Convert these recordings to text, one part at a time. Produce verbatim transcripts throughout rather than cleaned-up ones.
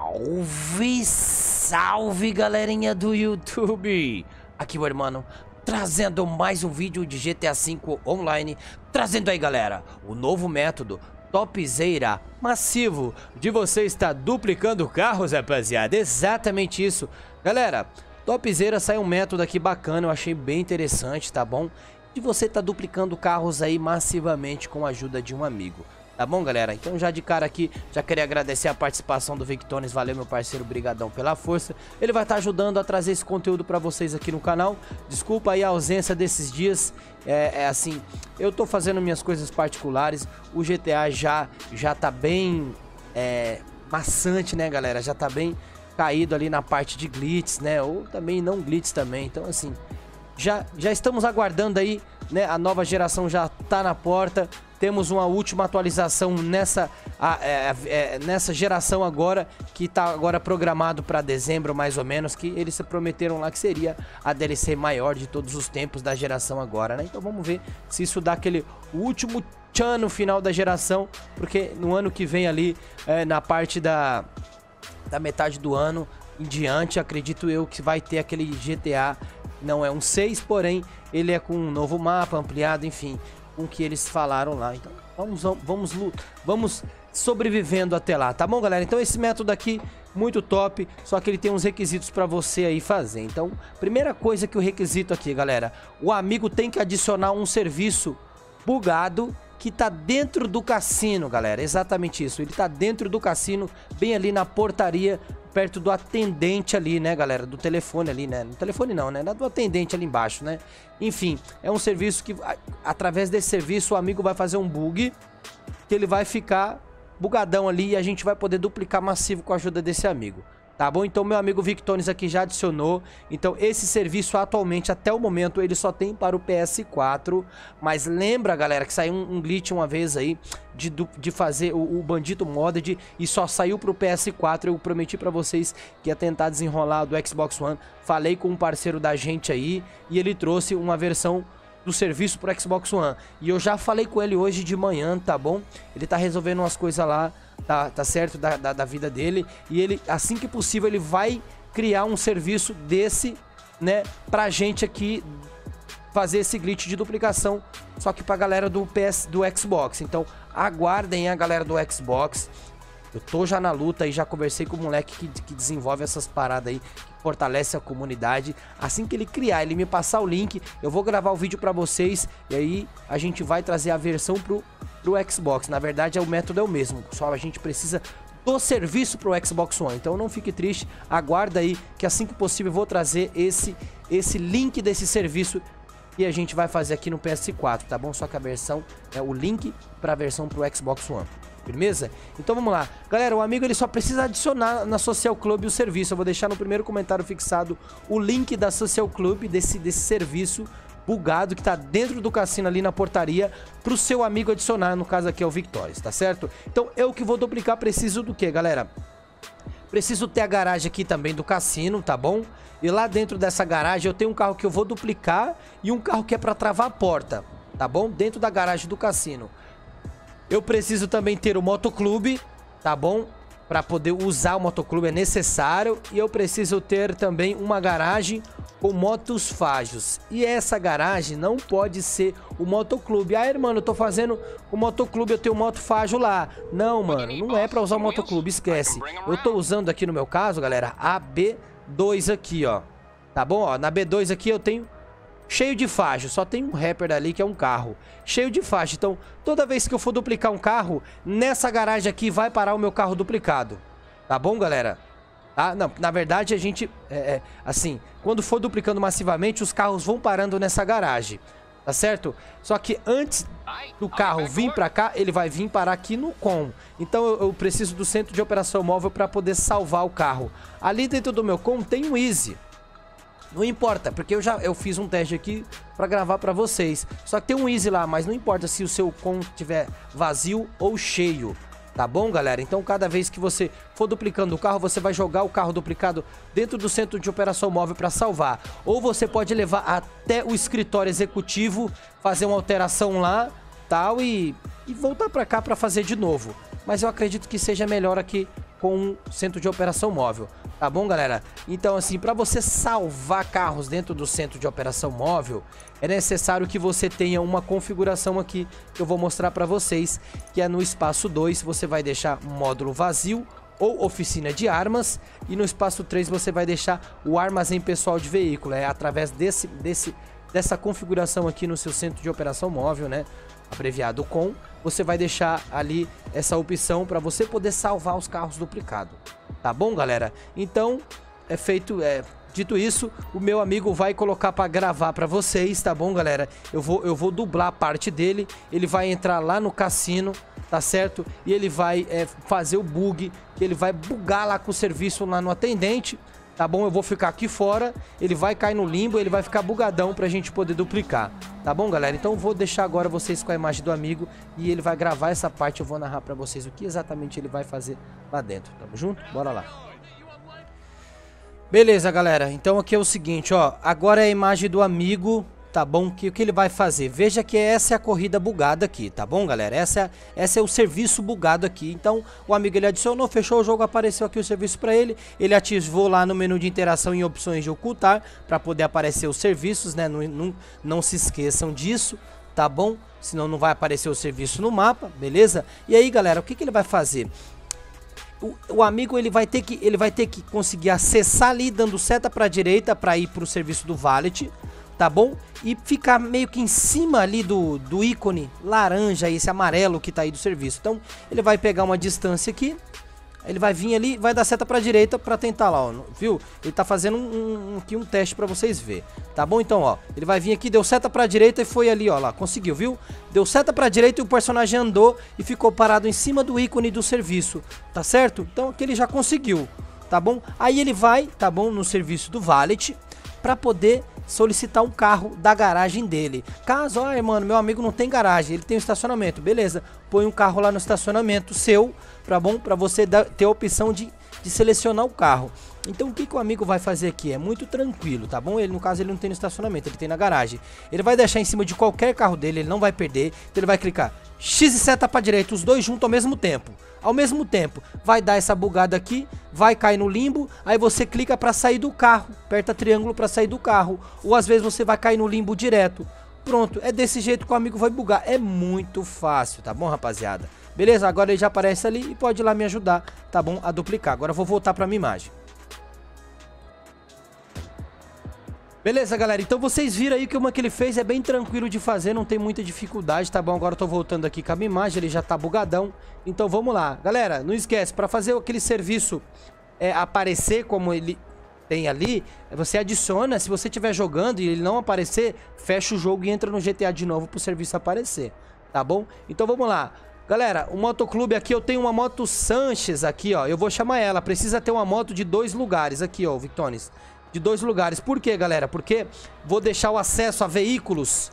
Salve, salve galerinha do YouTube! Aqui o irmão trazendo mais um vídeo de G T A cinco Online. Trazendo aí galera, o novo método topzera massivo de você estar duplicando carros, rapaziada. Exatamente isso. Galera, topzera sai um método aqui bacana, eu achei bem interessante, tá bom? De você estar duplicando carros aí massivamente com a ajuda de um amigo. Tá bom, galera? Então já de cara aqui, já queria agradecer a participação do Victones. Valeu, meu parceiro, brigadão pela força. Ele vai estar ajudando a trazer esse conteúdo pra vocês aqui no canal. Desculpa aí a ausência desses dias. É, é assim, eu tô fazendo minhas coisas particulares. O G T A já, já tá bem é, maçante, né, galera? Já tá bem caído ali na parte de glitch, né? Ou também não glitch também. Então, assim, já, já estamos aguardando aí, né? A nova geração já tá na porta. Temos uma última atualização nessa, a, é, é, nessa geração agora, que está agora programado para dezembro mais ou menos, que eles se prometeram lá que seria a D L C maior de todos os tempos da geração agora, né? Então vamos ver se isso dá aquele último tchan no final da geração, porque no ano que vem ali, é, na parte da, da metade do ano em diante, acredito eu que vai ter aquele G T A, não é um seis, porém ele é com um novo mapa ampliado, enfim, com o que eles falaram lá. Então vamos, vamos, vamos sobrevivendo até lá, tá bom, galera? Então esse método aqui, muito top, só que ele tem uns requisitos pra você aí fazer. Então, primeira coisa que o requisito aqui, galera, o amigo tem que adicionar um serviço bugado que tá dentro do cassino, galera. Exatamente isso, ele tá dentro do cassino, bem ali na portaria, perto do atendente ali, né, galera, do telefone ali, né, no telefone não, né, do atendente ali embaixo, né. Enfim, é um serviço que, a, através desse serviço, o amigo vai fazer um bug, que ele vai ficar bugadão ali e a gente vai poder duplicar massivo com a ajuda desse amigo. Tá bom? Então meu amigo Victones aqui já adicionou. Então esse serviço atualmente, até o momento, ele só tem para o P S quatro. Mas lembra, galera, que saiu um, um glitch uma vez aí de, de fazer o, o Bandito Modded e só saiu para o P S quatro. Eu prometi para vocês que ia tentar desenrolar do Xbox One. Falei com um parceiro da gente aí e ele trouxe uma versão do serviço pro Xbox One. E eu já falei com ele hoje de manhã, tá bom? Ele tá resolvendo umas coisas lá, tá, tá certo, da, da, da vida dele. E ele, assim que possível, ele vai criar um serviço desse, né, pra gente aqui fazer esse glitch de duplicação, só que pra galera do P S, do Xbox. Então, aguardem a galera do Xbox. Eu tô já na luta e já conversei com o moleque que, que desenvolve essas paradas aí, que fortalece a comunidade. Assim que ele criar, ele me passar o link, eu vou gravar o vídeo pra vocês e aí a gente vai trazer a versão pro, pro Xbox. Na verdade, o método é o mesmo, só a gente precisa do serviço pro Xbox One. Então não fique triste, aguarda aí que assim que possível eu vou trazer esse, esse link desse serviço e a gente vai fazer aqui no P S quatro, tá bom? Só que a versão é o link pra versão pro Xbox One. Firmeza? Então vamos lá. Galera, o amigo ele só precisa adicionar na Social Club o serviço. Eu vou deixar no primeiro comentário fixado o link da Social Club, desse, desse serviço bugado que tá dentro do cassino ali na portaria, pro seu amigo adicionar, no caso aqui é o Victoris, tá certo? Então eu que vou duplicar preciso do que, galera? Preciso ter a garagem aqui também do cassino, tá bom? E lá dentro dessa garagem eu tenho um carro que eu vou duplicar e um carro que é pra travar a porta, tá bom? Dentro da garagem do cassino. Eu preciso também ter o motoclube, tá bom? Para poder usar o motoclube é necessário. E eu preciso ter também uma garagem com motos fajos. E essa garagem não pode ser o motoclube. Ah, irmão, eu tô fazendo o motoclube, eu tenho moto fajo lá. Não, mano, não é para usar o motoclube, esquece. Eu tô usando aqui no meu caso, galera, a B dois aqui, ó. Tá bom? Ó, na B dois aqui eu tenho cheio de faixa, só tem um rapper ali que é um carro cheio de faixa. Então toda vez que eu for duplicar um carro, nessa garagem aqui vai parar o meu carro duplicado. Tá bom, galera? Ah, não, na verdade a gente, é, é, assim, quando for duplicando massivamente, os carros vão parando nessa garagem, tá certo? Só que antes do carro vir pra cá, ele vai vir parar aqui no com. Então eu, eu preciso do centro de operação móvel para poder salvar o carro. Ali dentro do meu com tem um Easy. Não importa, porque eu já eu fiz um teste aqui pra gravar pra vocês. Só que tem um Easy lá, mas não importa se o seu com tiver vazio ou cheio. Tá bom, galera? Então cada vez que você for duplicando o carro, você vai jogar o carro duplicado dentro do centro de operação móvel pra salvar. Ou você pode levar até o escritório executivo, fazer uma alteração lá, tal, e, e voltar pra cá pra fazer de novo. Mas eu acredito que seja melhor aqui com o centro de operação móvel, tá bom, galera? Então, assim, para você salvar carros dentro do centro de operação móvel, é necessário que você tenha uma configuração aqui que eu vou mostrar para vocês, que é no espaço dois, você vai deixar módulo vazio ou oficina de armas, e no espaço três você vai deixar o armazém pessoal de veículo. É através desse, desse, dessa configuração aqui no seu centro de operação móvel, né, abreviado com, você vai deixar ali essa opção para você poder salvar os carros duplicados, tá bom, galera? Então, é feito, é, dito isso, o meu amigo vai colocar para gravar para vocês, tá bom, galera? Eu vou, eu vou dublar a parte dele, ele vai entrar lá no cassino, tá certo? E ele vai é, fazer o bug, que ele vai bugar lá com o serviço lá no atendente, tá bom? Eu vou ficar aqui fora, ele vai cair no limbo, ele vai ficar bugadão pra gente poder duplicar, tá bom, galera? Então eu vou deixar agora vocês com a imagem do amigo e ele vai gravar essa parte, eu vou narrar pra vocês o que exatamente ele vai fazer lá dentro, tamo junto? Bora lá. Beleza, galera, então aqui é o seguinte, ó, agora é a imagem do amigo, tá bom? Que o que ele vai fazer? Veja que essa é a corrida bugada aqui, tá bom, galera? Essa é, essa é o serviço bugado aqui. Então, o amigo ele adicionou, fechou o jogo, apareceu aqui o serviço para ele. Ele ativou lá no menu de interação em opções de ocultar para poder aparecer os serviços, né? Não, não, não se esqueçam disso, tá bom? Senão não vai aparecer o serviço no mapa, beleza? E aí, galera, o que, que ele vai fazer? O, o amigo ele vai ter que ele vai ter que conseguir acessar ali dando seta para a direita para ir para o serviço do valet, tá bom? E ficar meio que em cima ali do, do ícone laranja, esse amarelo que tá aí do serviço. Então, ele vai pegar uma distância aqui, ele vai vir ali, vai dar seta pra direita pra tentar lá, ó, viu? Ele tá fazendo um, um, aqui um teste pra vocês verem, tá bom? Então, ó, ele vai vir aqui, deu seta pra direita e foi ali, ó, lá, conseguiu, viu? Deu seta pra direita e o personagem andou e ficou parado em cima do ícone do serviço, tá certo? Então, aqui ele já conseguiu, tá bom? Aí ele vai, tá bom, no serviço do valet pra poder solicitar um carro da garagem dele. Caso, ah, mano, meu amigo não tem garagem, ele tem um estacionamento, beleza, põe um carro lá no estacionamento seu, pra bom, pra você dar, ter a opção de, de selecionar o carro. Então o que, que o amigo vai fazer aqui? É muito tranquilo, tá bom? Ele, no caso, ele não tem no estacionamento, ele tem na garagem. Ele vai deixar em cima de qualquer carro dele, ele não vai perder, então ele vai clicar X e seta pra direita, os dois juntos ao mesmo tempo. Ao mesmo tempo, vai dar essa bugada aqui, vai cair no limbo, aí você clica pra sair do carro, aperta triângulo pra sair do carro, ou às vezes você vai cair no limbo direto. Pronto, é desse jeito que o amigo vai bugar, é muito fácil, tá bom, rapaziada? Beleza, agora ele já aparece ali e pode ir lá me ajudar, tá bom, a duplicar. Agora eu vou voltar pra minha imagem. Beleza, galera, então vocês viram aí que uma que ele fez é bem tranquilo de fazer, não tem muita dificuldade, tá bom? Agora eu tô voltando aqui com a minha imagem, ele já tá bugadão, então vamos lá. Galera, não esquece, pra fazer aquele serviço é, aparecer como ele tem ali, você adiciona, se você estiver jogando e ele não aparecer, fecha o jogo e entra no G T A de novo pro serviço aparecer, tá bom? Então vamos lá. Galera, o motoclube aqui, eu tenho uma moto Sanches aqui, ó, eu vou chamar ela, precisa ter uma moto de dois lugares aqui, ó, Victones. De dois lugares. Por quê, galera? Porque vou deixar o acesso a veículos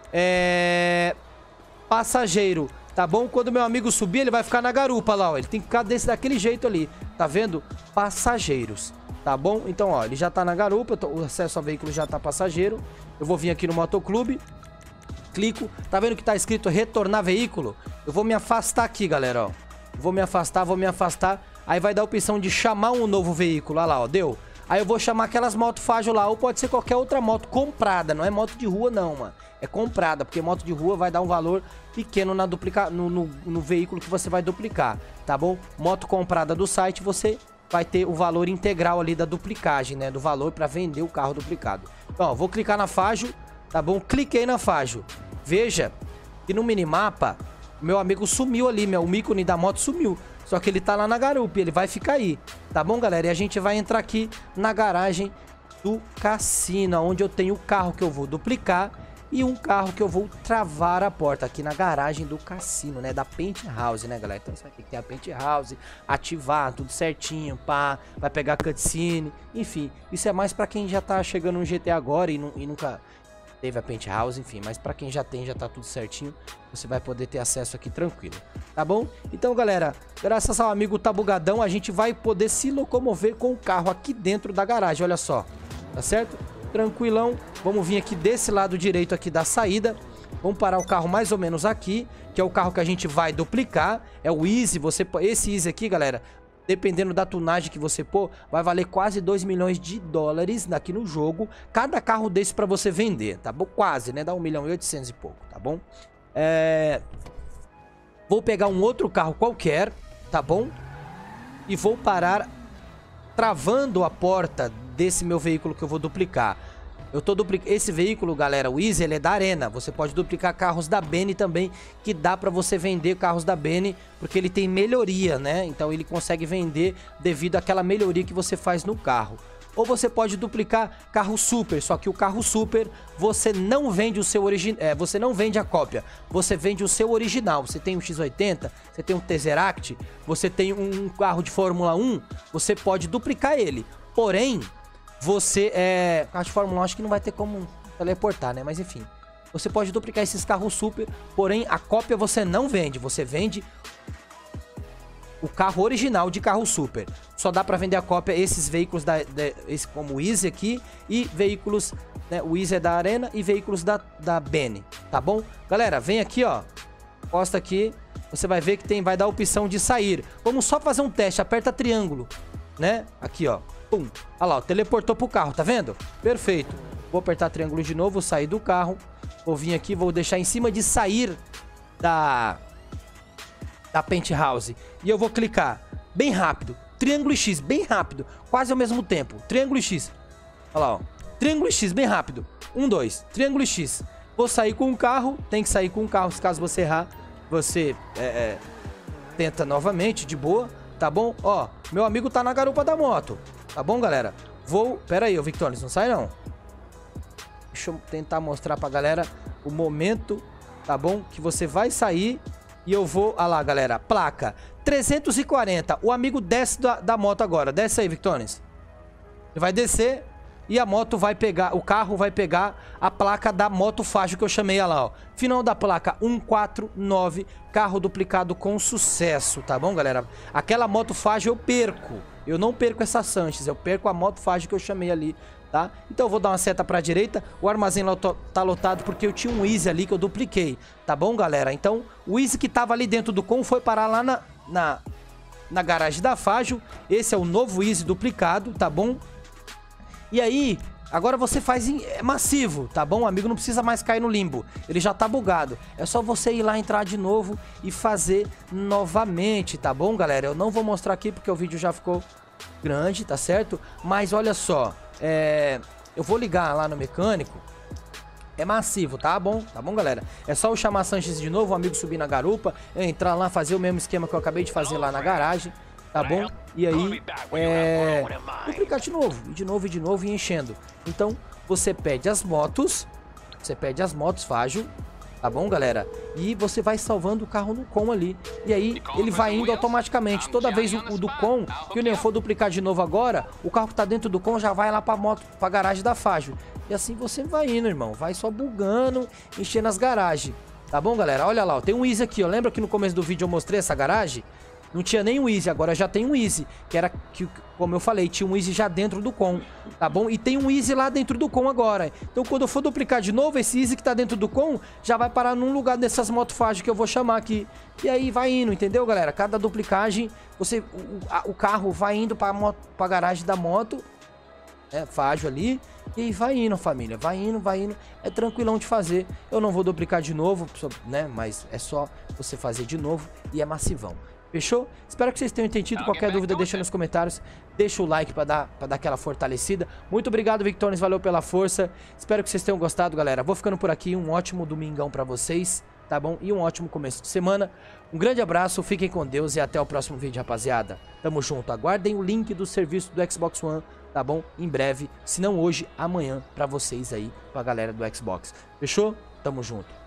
é... passageiro, tá bom? Quando meu amigo subir, ele vai ficar na garupa lá, ó. Ele tem que ficar desse, daquele jeito ali, tá vendo? Passageiros, tá bom? Então, ó, ele já tá na garupa, o acesso a veículo já tá passageiro. Eu vou vir aqui no motoclube, clico, tá vendo que tá escrito retornar veículo? Eu vou me afastar aqui, galera, ó. Vou me afastar, vou me afastar. Aí vai dar a opção de chamar um novo veículo, olha lá, ó, deu? Aí eu vou chamar aquelas motos Fágio lá, ou pode ser qualquer outra moto comprada, não é moto de rua não, mano. É comprada, porque moto de rua vai dar um valor pequeno na duplica... no, no, no veículo que você vai duplicar, tá bom? Moto comprada do site, você vai ter o valor integral ali da duplicagem, né? Do valor para vender o carro duplicado. Então, ó, vou clicar na Fágio, tá bom? Cliquei na Fágio. Veja que no minimapa, meu amigo sumiu ali, meu, o ícone da moto sumiu. Só que ele tá lá na garupa, ele vai ficar aí, tá bom, galera? E a gente vai entrar aqui na garagem do cassino, onde eu tenho o carro que eu vou duplicar e um carro que eu vou travar a porta aqui na garagem do cassino, né? Da Penthouse, né, galera? Então você vai ter que ter a Penthouse, ativar tudo certinho, pá, vai pegar cutscene, enfim. Isso é mais pra quem já tá chegando no G T A agora e, nu e nunca teve a Penthouse, enfim. Mas pra quem já tem, já tá tudo certinho, você vai poder ter acesso aqui tranquilo, tá bom? Então, galera, graças ao amigo Tá Bugadão, a gente vai poder se locomover com o carro aqui dentro da garagem, olha só, tá certo? Tranquilão, vamos vir aqui desse lado direito aqui da saída, vamos parar o carro mais ou menos aqui, que é o carro que a gente vai duplicar, é o Easy, você, esse Easy aqui, galera, dependendo da tunagem que você pôr, vai valer quase dois milhões de dólares aqui no jogo. Cada carro desse pra você vender, tá bom? Quase, né? Dá um milhão e oitocentos e pouco, tá bom? É... Vou pegar um outro carro qualquer, tá bom? E vou parar travando a porta desse meu veículo que eu vou duplicar. Eu tô duplicando esse veículo, galera, o Easy, ele é da Arena. Você pode duplicar carros da Benny também, que dá pra você vender carros da Benny, porque ele tem melhoria, né? Então ele consegue vender devido àquela melhoria que você faz no carro. Ou você pode duplicar carro super, só que o carro super você não vende o seu original, é, você não vende a cópia, você vende o seu original. Você tem um X oitenta, você tem um Tesseract, você tem um carro de Fórmula um, você pode duplicar ele. Porém, você é, carro de Fórmula um acho que não vai ter como teleportar, né? Mas enfim, você pode duplicar esses carros super, porém a cópia você não vende, você vende o carro original de carro super. Só dá pra vender a cópia esses veículos da, da esse, como o Easy aqui e veículos, né, o Easy é da Arena e veículos da, da Benny, tá bom? Galera, vem aqui, ó, posta aqui, você vai ver que tem, vai dar a opção de sair. Vamos só fazer um teste, aperta triângulo, né? Aqui, ó, pum, olha lá, ó, teleportou pro carro, tá vendo? Perfeito. Vou apertar triângulo de novo, sair do carro, vou vir aqui, vou deixar em cima de sair da... da Penthouse. E eu vou clicar bem rápido. Triângulo e X, bem rápido. Quase ao mesmo tempo. Triângulo e X. Olha lá, ó. Triângulo e X, bem rápido. Um, dois. Triângulo e X. Vou sair com o carro. Tem que sair com o carro. Se caso você errar, você é, é, tenta novamente, de boa. Tá bom? Ó, meu amigo tá na garupa da moto. Tá bom, galera? Vou... Pera aí, ô Victorins, não sai não. Deixa eu tentar mostrar pra galera o momento, tá bom? Que você vai sair... E eu vou... Ah lá, galera. Placa. trezentos e quarenta. O amigo desce da, da moto agora. Desce aí, Victorins. Ele vai descer e a moto vai pegar... O carro vai pegar a placa da moto fácil que eu chamei ela, ó. Final da placa cento e quarenta e nove. Carro duplicado com sucesso, tá bom, galera? Aquela moto fácil eu perco. Eu não perco essa Sanches. Eu perco a moto fácil que eu chamei ali, tá? Então eu vou dar uma seta pra direita. O armazém tá lotado porque eu tinha um Easy ali que eu dupliquei. Tá bom, galera? Então o Easy que tava ali dentro do com foi parar lá na, na, na garagem da Fágio. Esse é o novo Easy duplicado, tá bom? E aí, agora você faz em, é massivo, tá bom? O amigo não precisa mais cair no limbo. Ele já tá bugado. É só você ir lá, entrar de novo e fazer novamente, tá bom, galera? Eu não vou mostrar aqui porque o vídeo já ficou grande, tá certo? Mas olha só... É, eu vou ligar lá no mecânico. É massivo, tá bom? Tá bom, galera? É só eu chamar a Sanches de novo, o amigo subir na garupa, eu entrar lá, fazer o mesmo esquema que eu acabei de fazer lá na garagem, tá bom? E aí, é... duplicar de novo, e de novo, e de novo, e enchendo. Então, você pede as motos, você pede as motos Fágio, tá bom, galera? E você vai salvando o carro no com ali. E aí, ele vai indo automaticamente. Toda vez o, o do com, que o Neo for duplicar de novo agora, o carro que tá dentro do com já vai lá pra moto, pra garagem da Fágio. E assim você vai indo, irmão. Vai só bugando, enchendo as garagens. Tá bom, galera? Olha lá, ó, tem um Easy aqui, ó. Lembra que no começo do vídeo eu mostrei essa garagem? Não tinha nem um Easy, agora já tem um Easy. Que era, que, como eu falei, tinha um Easy já dentro do com, tá bom? E tem um Easy lá dentro do com agora. Então quando eu for duplicar de novo, esse Easy que tá dentro do com já vai parar num lugar dessas motofagens que eu vou chamar aqui. E aí vai indo, entendeu, galera? Cada duplicagem, você, o, a, o carro vai indo pra, moto, pra garagem da moto, é, Fágio ali. E aí vai indo, família, vai indo, vai indo. É tranquilão de fazer. Eu não vou duplicar de novo, né? Mas é só você fazer de novo e é massivão. Fechou? Espero que vocês tenham entendido. Qualquer dúvida, deixa nos comentários. Deixa o like pra dar, pra dar aquela fortalecida. Muito obrigado, Victorins. Valeu pela força. Espero que vocês tenham gostado, galera. Vou ficando por aqui. Um ótimo domingão pra vocês, tá bom? E um ótimo começo de semana. Um grande abraço, fiquem com Deus e até o próximo vídeo, rapaziada. Tamo junto. Aguardem o link do serviço do Xbox One, tá bom? Em breve, se não hoje, amanhã, pra vocês aí, pra galera do Xbox. Fechou? Tamo junto.